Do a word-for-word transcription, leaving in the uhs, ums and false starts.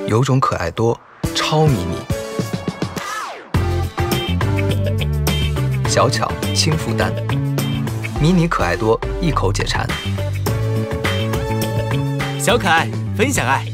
有种可爱多，超迷你。小巧轻负担，迷你可爱多，一口解馋。 小可爱分享爱。